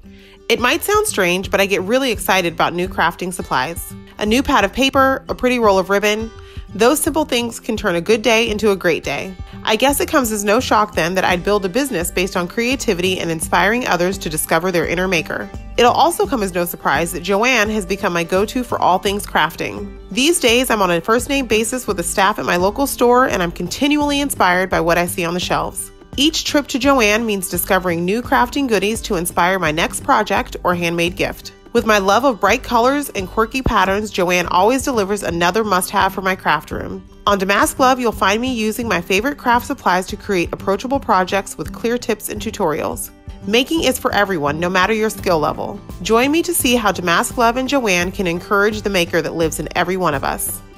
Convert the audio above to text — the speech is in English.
It might sound strange, but I get really excited about new crafting supplies. A new pad of paper, a pretty roll of ribbon, those simple things can turn a good day into a great day. I guess it comes as no shock then that I'd build a business based on creativity and inspiring others to discover their inner maker. It'll also come as no surprise that JOANN has become my go-to for all things crafting. These days, I'm on a first-name basis with the staff at my local store, and I'm continually inspired by what I see on the shelves. Each trip to JOANN means discovering new crafting goodies to inspire my next project or handmade gift. With my love of bright colors and quirky patterns, JOANN always delivers another must-have for my craft room. On Damask Love, you'll find me using my favorite craft supplies to create approachable projects with clear tips and tutorials. Making is for everyone, no matter your skill level. Join me to see how Damask Love and JOANN can encourage the maker that lives in every one of us.